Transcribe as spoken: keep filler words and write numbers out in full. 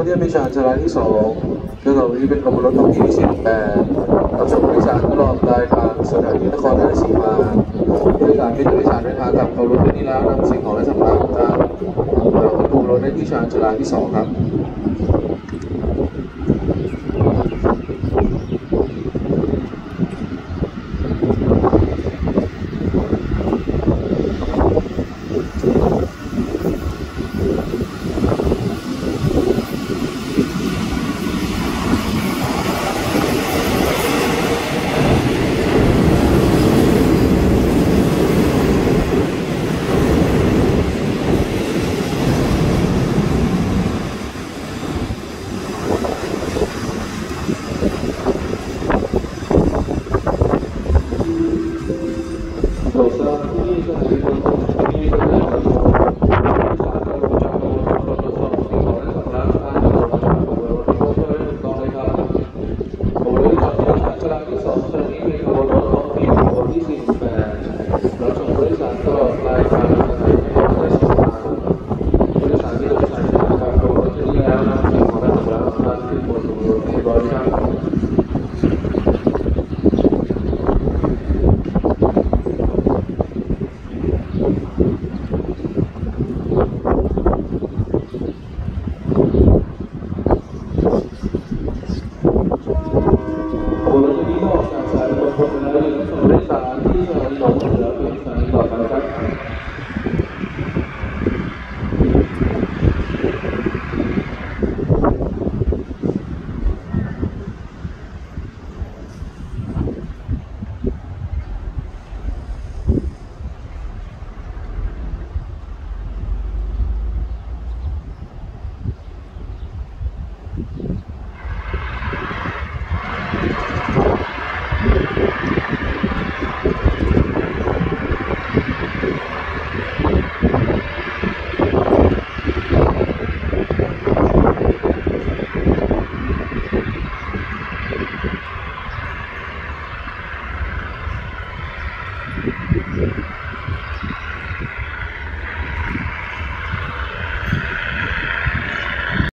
ที่เป็นชานชาลาที่สองเนื่องจากวันนี้เป็นขบวนรถท้องที่ที่สิบแปดรับส่งผู้โดยสารตลอดปลายทางสถานีนครราชสีมาผู้โดยสารเป็นผู้โดยสารเดินทางกับขบวนรถที่นี่แล้วนำสิ่งของและสัมภาระต่างๆขบวนรถได้ที่ชานชาลาที่สองครับThank you.